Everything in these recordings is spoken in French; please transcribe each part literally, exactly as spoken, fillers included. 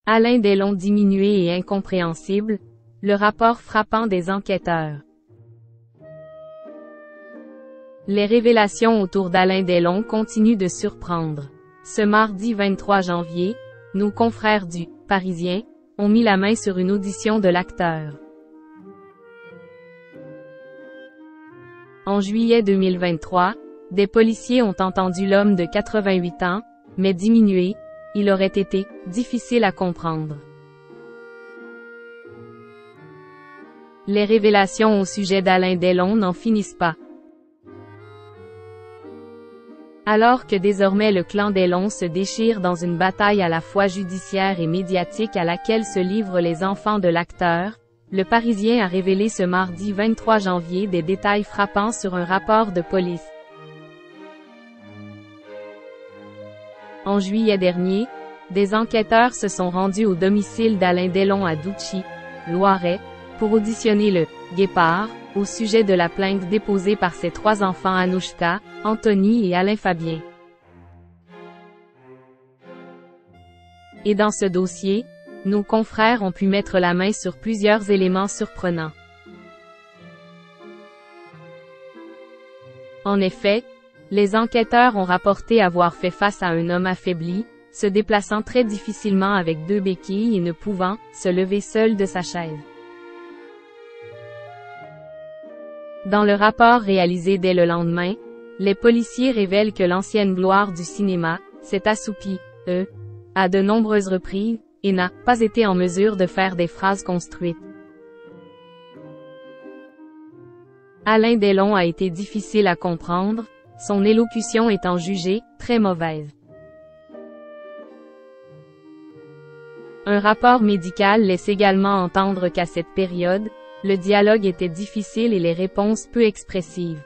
Alain Delon diminué et incompréhensible, le rapport frappant des enquêteurs. Les révélations autour d'Alain Delon continuent de surprendre. Ce mardi vingt-trois janvier, nos confrères du Parisien ont mis la main sur une audition de l'acteur. En juillet deux mille vingt-trois, des policiers ont entendu l'homme de quatre-vingt-huit ans, mais diminué, il aurait été difficile à comprendre. Les révélations au sujet d'Alain Delon n'en finissent pas. Alors que désormais le clan Delon se déchire dans une bataille à la fois judiciaire et médiatique à laquelle se livrent les enfants de l'acteur, le Parisien a révélé ce mardi vingt-trois janvier des détails frappants sur un rapport de police. En juillet dernier, des enquêteurs se sont rendus au domicile d'Alain Delon à Douchy, Loiret, pour auditionner le « Guépard » au sujet de la plainte déposée par ses trois enfants Anouchka, Anthony et Alain Fabien. Et dans ce dossier, nos confrères ont pu mettre la main sur plusieurs éléments surprenants. En effet, les enquêteurs ont rapporté avoir fait face à un homme affaibli, se déplaçant très difficilement avec deux béquilles et ne pouvant se lever seul de sa chaise. Dans le rapport réalisé dès le lendemain, les policiers révèlent que l'ancienne gloire du cinéma s'est assoupie, eux, à de nombreuses reprises, et n'a pas été en mesure de faire des phrases construites. Alain Delon a été difficile à comprendre, son élocution étant jugée très mauvaise. Un rapport médical laisse également entendre qu'à cette période, le dialogue était difficile et les réponses peu expressives.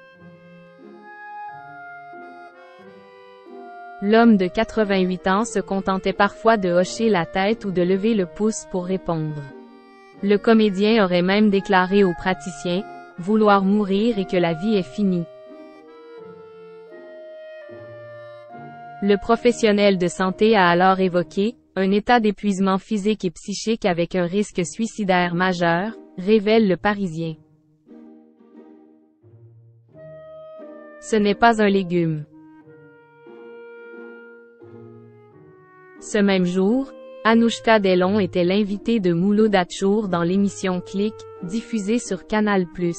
L'homme de quatre-vingt-huit ans se contentait parfois de hocher la tête ou de lever le pouce pour répondre. Le comédien aurait même déclaré aux praticiens vouloir mourir et que la vie est finie. Le professionnel de santé a alors évoqué un état d'épuisement physique et psychique avec un risque suicidaire majeur, révèle le Parisien. Ce n'est pas un légume. Ce même jour, Anouchka Delon était l'invitée de Mouloud Achour dans l'émission Click, diffusée sur Canal plus.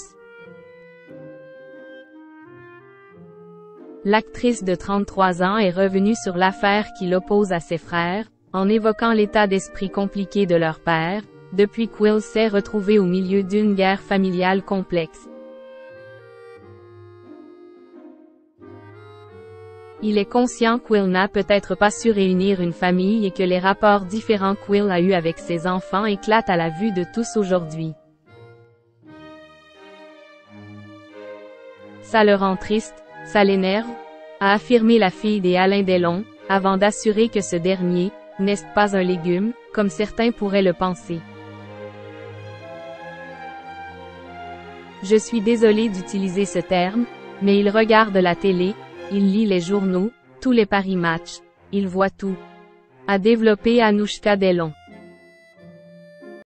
L'actrice de trente-trois ans est revenue sur l'affaire qui l'oppose à ses frères, en évoquant l'état d'esprit compliqué de leur père, depuis qu'Will s'est retrouvé au milieu d'une guerre familiale complexe. Il est conscient qu'Will n'a peut-être pas su réunir une famille et que les rapports différents qu'Will a eus avec ses enfants éclatent à la vue de tous aujourd'hui. Ça le rend triste, ça l'énerve, a affirmé la fille des Alain Delon, avant d'assurer que ce dernier n'est pas un légume, comme certains pourraient le penser. Je suis désolé d'utiliser ce terme, mais il regarde la télé, il lit les journaux, tous les paris matchs, il voit tout. A développé Anouchka Delon.